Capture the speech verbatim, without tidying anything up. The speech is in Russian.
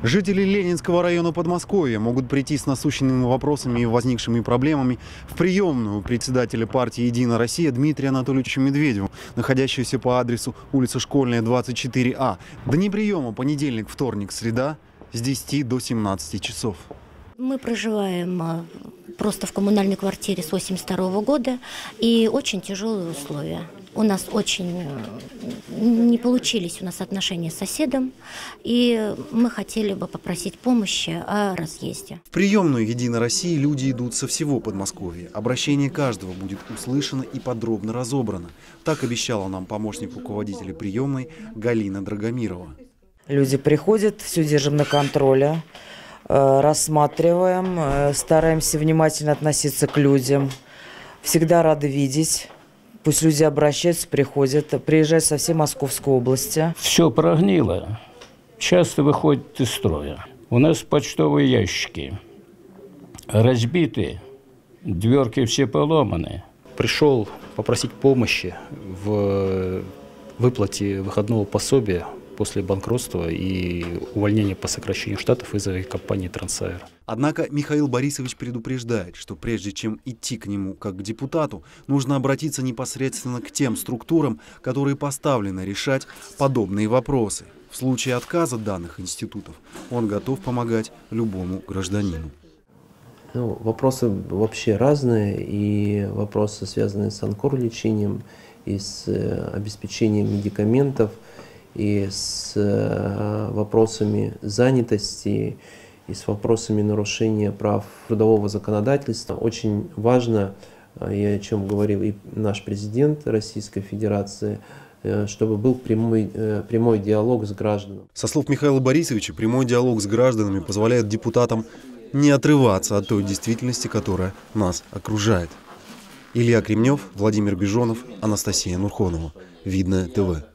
Жители Ленинского района Подмосковья могут прийти с насущными вопросами и возникшими проблемами в приемную председателя партии «Единая Россия» Дмитрия Анатольевича Медведева, находящуюся по адресу улица Школьная, двадцать четыре А. Дни приема – понедельник, вторник, среда с десяти до семнадцати часов. Мы проживаем просто в коммунальной квартире с восемьдесят второго года, и очень тяжелые условия. У нас очень не получились у нас отношения с соседом, и мы хотели бы попросить помощи о разъезде. В приемную «Единой России» люди идут со всего Подмосковья. Обращение каждого будет услышано и подробно разобрано. Так обещала нам помощник руководителя приемной Галина Драгомирова. Люди приходят, все держим на контроле, рассматриваем, стараемся внимательно относиться к людям. Всегда рады видеть. Пусть люди обращаются, приходят, приезжают со всей Московской области. Все прогнило, часто выходит из строя. У нас почтовые ящики разбиты, дверки все поломаны. Пришел попросить помощи в выплате выходного пособия после банкротства и увольнения по сокращению штатов из-за компании «Трансаэр». Однако Михаил Борисович предупреждает, что прежде чем идти к нему как к депутату, нужно обратиться непосредственно к тем структурам, которые поставлены решать подобные вопросы. В случае отказа данных институтов он готов помогать любому гражданину. Ну, вопросы вообще разные, и вопросы, связанные с онколечением, и с обеспечением медикаментов, и с вопросами занятости, и с вопросами нарушения прав трудового законодательства. Очень важно, и о чем говорил и наш президент Российской Федерации, чтобы был прямой, прямой диалог с гражданами. Со слов Михаила Борисовича, прямой диалог с гражданами позволяет депутатам не отрываться от той действительности, которая нас окружает. Илья Кремнев, Владимир Бежонов, Анастасия Нурхонова. Видное ТВ.